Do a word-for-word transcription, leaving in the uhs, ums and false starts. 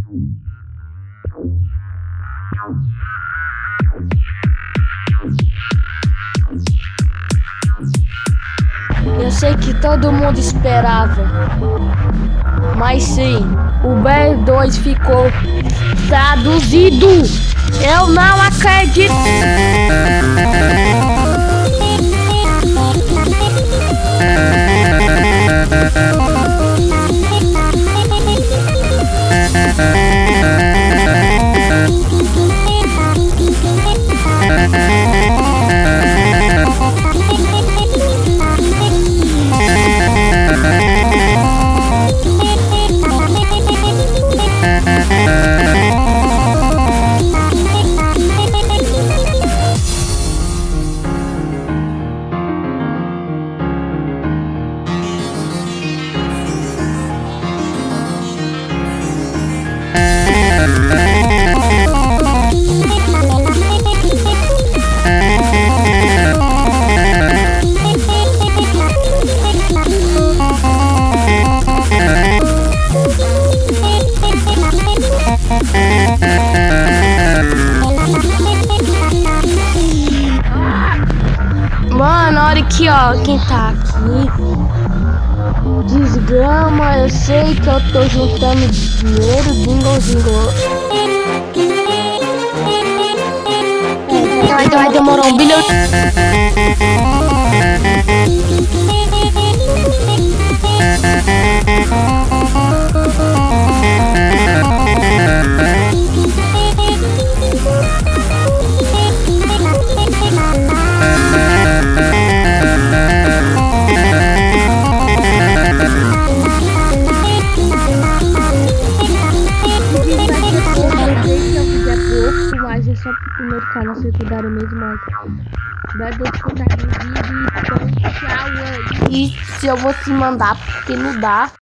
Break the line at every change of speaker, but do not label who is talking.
Eu sei que todo mundo esperava, mas sim, o B dois ficou traduzido. Eu não acredito. Mano, olha aqui, ó, quem tá aqui. Desgrama, eu sei que eu tô juntando dinheiro, dingo, dingo. Vai, vai demorar um bilhão. Mas é só pro primeiro canal, se cuidaram mesmo, mas vai deixar eu contar no vídeo, então tchau aí. E se eu vou te mandar, porque não dá.